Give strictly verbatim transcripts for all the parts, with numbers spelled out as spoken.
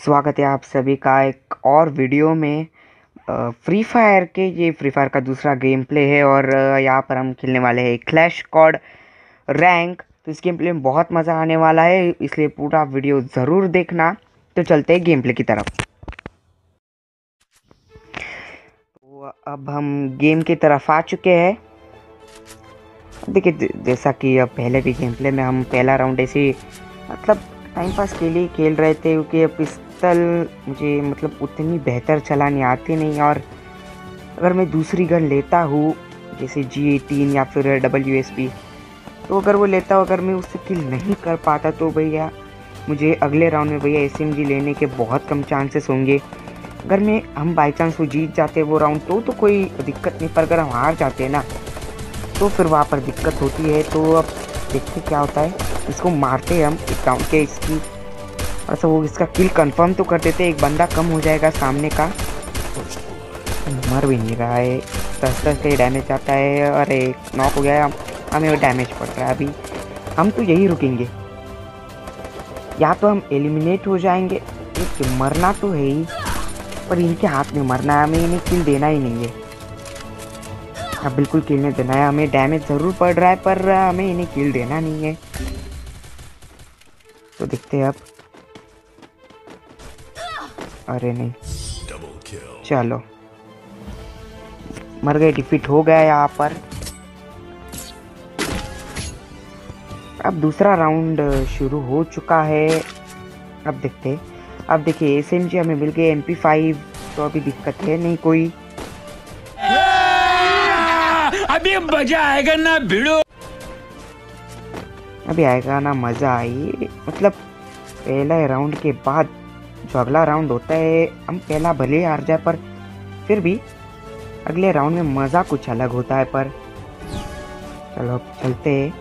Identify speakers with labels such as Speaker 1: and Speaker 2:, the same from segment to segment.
Speaker 1: स्वागत है आप सभी का एक और वीडियो में। फ्री फायर के ये फ्री फायर का दूसरा गेम प्ले है और अ, यहाँ पर हम खेलने वाले हैं क्लैश स्क्वाड रैंक। तो इस गेम प्ले में बहुत मज़ा आने वाला है, इसलिए पूरा वीडियो ज़रूर देखना। तो चलते हैं गेम प्ले की तरफ। तो अब हम गेम की तरफ आ चुके हैं। देखिए, जैसा कि अब पहले भी गेम प्ले में हम पहला राउंड ऐसे मतलब टाइम पास के लिए खेल रहे थे, क्योंकि पिस्तल मुझे मतलब उतनी बेहतर चलानी आती नहीं। और अगर मैं दूसरी गन लेता हूँ जैसे जी एटीन या फिर डब्ल्यू एस पी, तो अगर वो लेता हूँ, अगर मैं उससे किल नहीं कर पाता तो भैया मुझे अगले राउंड में भैया एस एम जी लेने के बहुत कम चांसेस होंगे। अगर मैं हम बाई चांस वो जीत जाते वो राउंड तो तो कोई दिक्कत नहीं, पर अगर हम हार जाते हैं ना तो फिर वहाँ पर दिक्कत होती है। तो अब देखते क्या होता है। इसको मारते हैं हम एक राउंड के, इसकी अच्छा वो इसका किल कंफर्म तो कर देते, एक बंदा कम हो जाएगा सामने का। मर भी नहीं रहा है, दस दस का डैमेज आता है। अरे नॉक हो गया, हमें डैमेज पड़ रहा है। अभी हम तो यही रुकेंगे, या तो हम एलिमिनेट हो जाएंगे। एक मरना तो है ही, पर इनके हाथ में मरना है, हमें इन्हें किल देना ही नहीं है। अब बिल्कुल किल नहीं देना है, हमें डैमेज ज़रूर पड़ रहा है पर हमें इन्हें किल देना नहीं है। तो देखते हैं अब। अरे नहीं, चलो मर गए, डिफीट हो गया यहाँ पर। अब दूसरा राउंड शुरू हो चुका है। अब देखते हैं। अब देखिए एस एम जी हमें मिल गए, एम पी फाइव तो अभी दिक्कत है नहीं कोई।
Speaker 2: अभी मजा आएगा ना भिड़ो,
Speaker 1: अभी आएगा ना मजा आई। मतलब पहला राउंड के बाद जो अगला राउंड होता है, हम पहला भले ही हार जाए पर फिर भी अगले राउंड में मज़ा कुछ अलग होता है। पर चलो अब चलते हैं।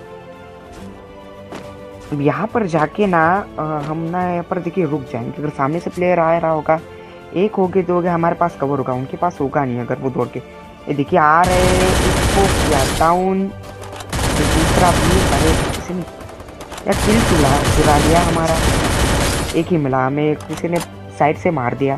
Speaker 1: अब यहाँ पर जाके ना हम ना यहाँ पर देखिए रुक जाएंगे। अगर सामने से प्लेयर आ रहा होगा, एक हो गए दो हो गए, हमारे पास कवर होगा, उनके पास होगा नहीं। अगर वो दौड़ के ये देखिए आ रहे हैं, इसको किया डाउन। दूसरा भी अरे किसी ने या किल चुरा चुरा लिया हमारा, एक ही मिला हमें, किसी ने साइड से मार दिया।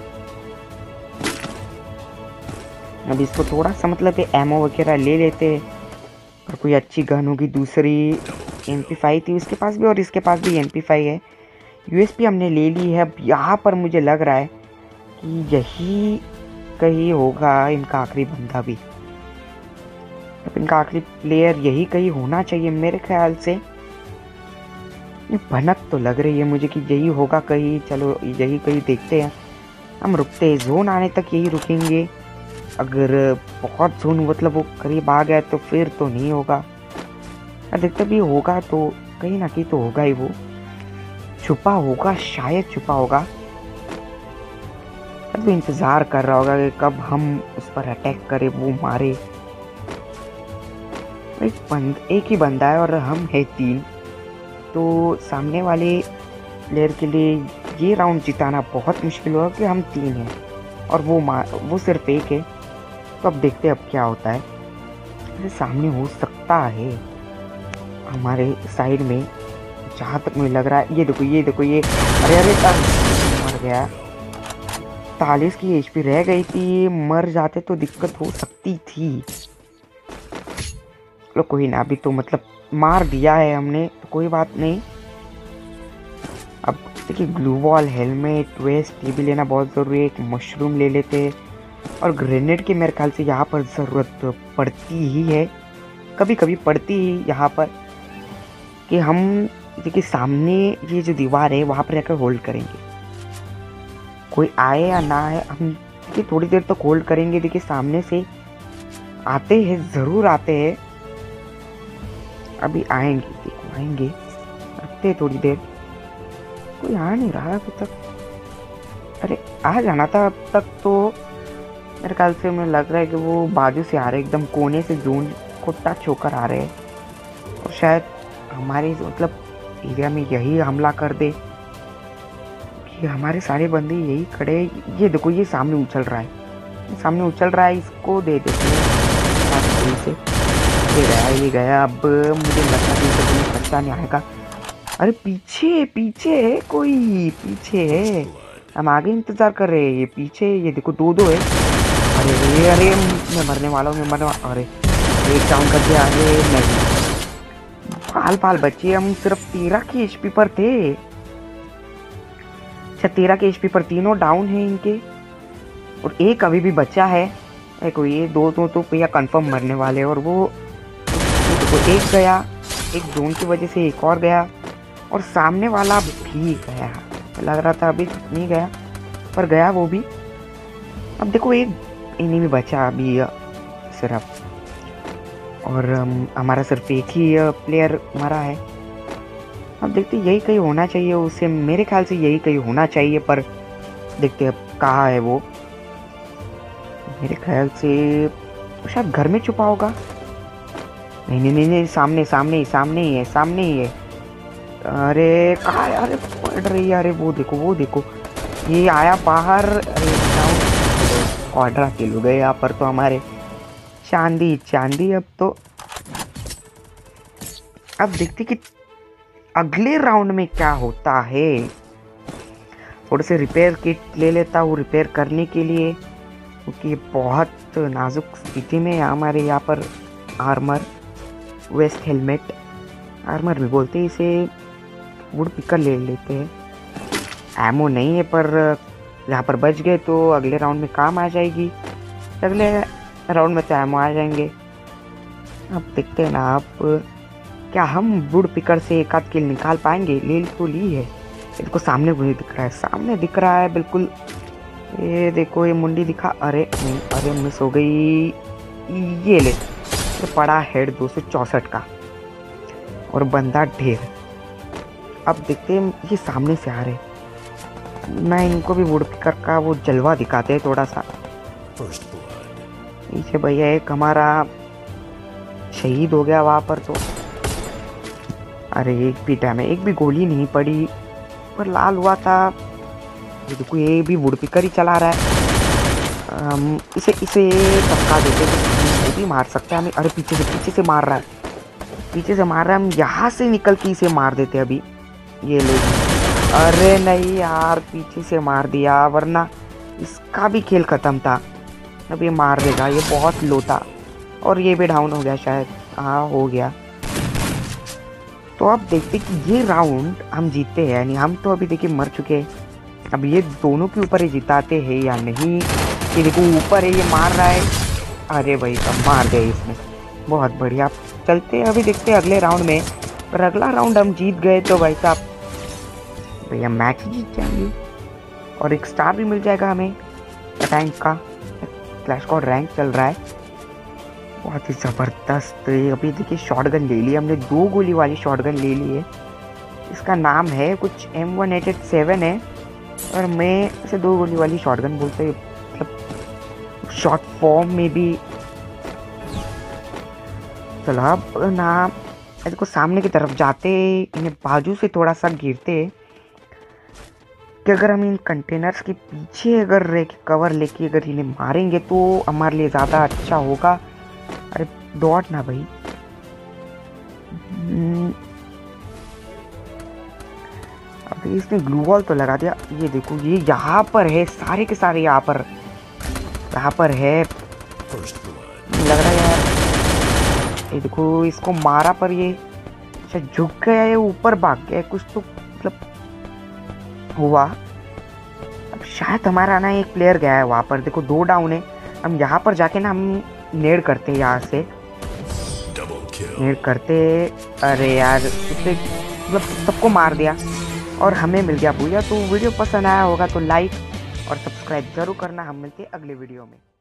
Speaker 1: अब इसको थोड़ा सा मतलब एमओ वगैरह ले लेते, और कोई अच्छी गन होगी। दूसरी एम पी फाइव थी उसके पास भी, और इसके पास भी एम पी फाइव है। यू एस पी हमने ले ली है। अब यहाँ पर मुझे लग रहा है कि यही कहीं होगा इनका आखिरी बंदा भी। अब इनका आखिरी प्लेयर यही कहीं होना चाहिए मेरे ख्याल से। भनक तो लग रही है मुझे कि यही होगा कहीं। चलो यही कहीं देखते हैं। हम रुकते हैं, जोन आने तक यही रुकेंगे। अगर बहुत जोन मतलब वो करीब आ गया तो फिर तो नहीं होगा। देखते भी होगा तो कहीं ना कहीं तो होगा ही, वो छुपा होगा, शायद छुपा होगा। अब इंतज़ार कर रहा होगा कि कब हम उस पर अटैक करें, वो मारे। एक बंद एक ही बंदा है और हम है तीन, तो सामने वाले प्लेयर के लिए ये राउंड जिताना बहुत मुश्किल होगा कि हम तीन हैं और वो मार वो सिर्फ एक है। तो अब देखते हैं अब क्या होता है। ये सामने हो सकता है हमारे साइड में, जहाँ तक मुझे लग रहा है। ये देखो ये देखो ये, अरे अरे मर गया। चालीस की एच पी रह गई थी, मर जाते तो दिक्कत हो सकती थी। लो कोई ना, अभी तो मतलब मार दिया है हमने तो कोई बात नहीं। अब देखिए ग्लू वॉल, हेलमेट, वेस्ट ये भी लेना बहुत ज़रूरी है। एक मशरूम ले लेते, और ग्रेनेड की मेरे ख्याल से यहाँ पर ज़रूरत पड़ती ही है, कभी कभी पड़ती ही यहाँ पर, कि हम देखिए सामने ये जो दीवार है वहाँ पर रहकर होल्ड करेंगे। कोई आए या ना आए, हम देखिए थोड़ी देर तक होल्ड करेंगे। देखिए सामने से आते हैं, ज़रूर आते हैं, अभी आएंगे, देखो आएंगे, रखते हैं थोड़ी देर। कोई आ नहीं रहा अभी तक। अरे आ जाना था अब तक। तो मेरे ख्याल से मुझे लग रहा है कि वो बाजू से आ रहे, एकदम कोने से जोन को टच होकर आ रहे हैं, और शायद हमारे मतलब एरिया में यही हमला कर दे कि हमारे सारे बंदे यही खड़े। ये देखो ये सामने उछल रहा है, ये सामने उछल रहा है, इसको दे देते हैं। ये गया ये गया। अब मुझे लगता है कि बच्चा नहीं आएगा। अरे पीछे पीछे है कोई, पीछे है। हम आगे इंतजार कर रहे हैं, ये पीछे, ये देखो दो दो है। अरे अरे अरे मैं मरने वाला हूँ, मैं मरने वाला। अरे एक डाउन कर दिया। अरे नहीं, पाल पाल बच्चे, हम सिर्फ तेरह के एचपी पर थे। अच्छा तेरह के एचपी पर तीनों डाउन है इनके, और एक अभी भी बचा है। देखो ये दो दो तो भैया कंफर्म मरने वाले, और वो देखो एक गया, एक जोन की वजह से एक और गया, और सामने वाला भी गया। लग रहा था अभी नहीं गया, पर गया वो भी। अब देखो एक एनिमी बचा अभी सिर्फ, और हमारा सिर्फ एक ही प्लेयर मरा है। अब देखते यही कहीं होना चाहिए उसे, मेरे ख्याल से यही कहीं होना चाहिए, पर देखते अब कहाँ है वो। मेरे ख्याल से शायद घर में छुपा होगा। नहीं नहीं नहीं, नहीं सामने सामने ही सामने ही है, सामने ही है। अरे कहाँ है? अरे पड़ रही है। अरे वो देखो वो देखो, ये आया बाहर। अरे क्वाड्रा किल हो गए यहाँ पर तो हमारे। चांदी चांदी। अब तो अब देखते कि अगले राउंड में क्या होता है। थोड़े से रिपेयर किट ले लेता हूँ रिपेयर करने के लिए, क्योंकि बहुत नाजुक स्थिति में हमारे यहाँ पर। आर्मर, वेस्ट हेलमेट, आर्मर भी बोलते हैं इसे, वुड पिकर ले लेते हैं। एमो नहीं है, पर यहाँ पर बच गए तो अगले राउंड में काम आ जाएगी। अगले राउंड में तो एमो आ जाएंगे। अब देखते हैं ना, आप क्या हम वुड पिकर से एक आध किल निकाल पाएंगे। ले तो ली है, इसको सामने मुझे दिख रहा है, सामने दिख रहा है बिल्कुल। ये देखो ये मुंडी दिखा। अरे नहीं, अरे मिस हो गई। ये ले, तो पड़ा हेड दो सौ चौसठ का, और बंदा ढेर। अब देखते हैं, ये सामने से आ रहे, मैं इनको भी वुड पिकर का वो जलवा दिखाते हैं थोड़ा सा। पीछे भैया एक हमारा शहीद हो गया वहां पर तो। अरे एक भी टाइम है, एक भी गोली नहीं पड़ी, पर लाल हुआ था। ये देखो ये भी वुड पिकर ही चला रहा है। हम इसे इसे टपका देते तो वो भी मार सकते हैं हमें। अरे पीछे से पीछे से मार रहा है, पीछे से मार रहा है। हम यहाँ से निकल के इसे मार देते अभी। ये ले, अरे नहीं यार, पीछे से मार दिया, वरना इसका भी खेल खत्म था। अब ये मार देगा, ये बहुत लो था, और ये भी डाउन हो गया शायद। हाँ हो गया। तो अब देखते कि ये राउंड हम जीतते हैं, यानी हम तो अभी देखिए मर चुके हैं। अब ये दोनों के ऊपर ही जिताते हैं या नहीं। ये देखो ऊपर है, ये मार रहा है। अरे भाई सब मार गए इसमें, बहुत बढ़िया। चलते हैं अभी, देखते हैं अगले राउंड में। पर अगला राउंड हम जीत गए तो भाई साहब भैया मैच जीत जाएंगे, और एक स्टार भी मिल जाएगा हमें रैंक का। क्लैश स्क्वाड रैंक चल रहा है, बहुत ही ज़बरदस्त। अभी देखिए शॉटगन ले ली हमने, दो गोली वाली शॉटगन ले ली है। इसका नाम है कुछ M one eight eight seven है, और मैं इसे दो गोली वाली शॉटगन बोलते हैं, मतलब शॉर्ट फॉर्म में भी। चलो अब ना इसको सामने की तरफ जाते, इन्हें बाजू से थोड़ा सा गिरते कि अगर हम इन कंटेनर्स के पीछे अगर रह के कवर लेके अगर इन्हें मारेंगे तो हमारे लिए ज़्यादा अच्छा होगा। अरे दौड़ ना भाई। अभी इसने ग्लू वॉल तो लगा दिया। ये देखो ये यहाँ पर है, सारे के सारे यहाँ पर यहाँ पर है लग रहा है यार। ये देखो इसको मारा पर ये अच्छा झुक गया, ये ऊपर भाग गया, कुछ तो मतलब हुआ। अब शायद हमारा ना एक प्लेयर गया है वहाँ पर। देखो दो डाउन है, हम यहाँ पर जाके ना हम नेड करते हैं, यहाँ से नेड करते। अरे यार उसने मतलब सबको मार दिया और हमें मिल गया भूया। तो वीडियो पसंद आया होगा तो लाइक और सब्सक्राइब जरूर करना। हम मिलते हैं अगले वीडियो में।